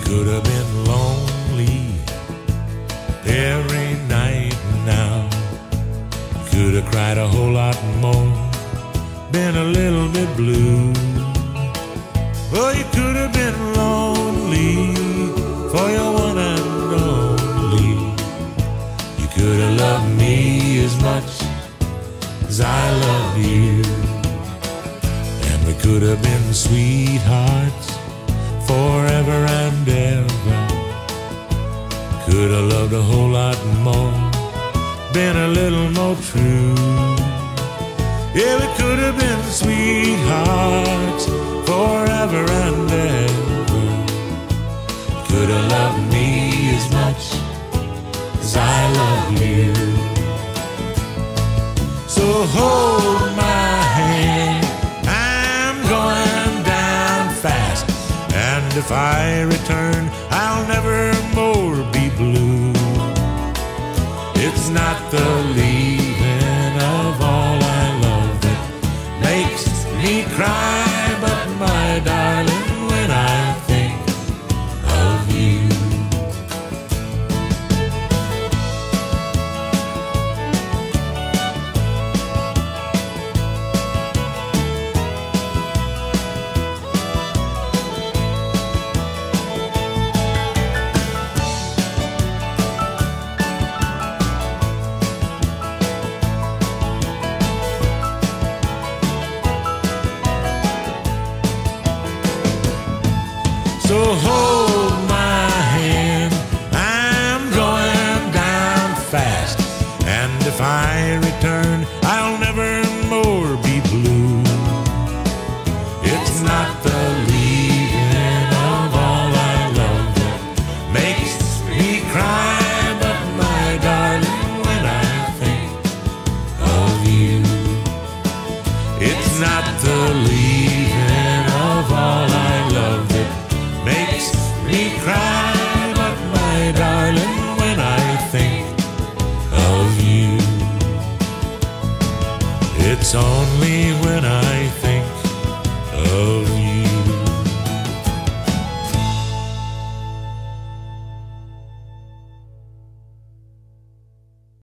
could have been lonely every night now. You could have cried a whole lot more, been a little bit blue. Oh, you could have been lonely for your one and only. You could have loved me as much as I love you, and we could have been sweethearts forever and ever. Could have loved a whole lot more, been a little more true. Yeah, we could have been sweethearts forever and ever. Could have loved me as much as I love you. So hold my hand, I'm going down fast, and if I return, I'll never more be blue. It's not the leaving of all I love that makes me cry, but my darling, when I think of you. So hold my hand, I'm going down fast, and if I return, I'll never more be blue. It's not the leaving of all I love that makes me cry, but my darling, when I think of you. It's not the leaving of all I love that makes me cry, but my darling, when I think of you. It's only when I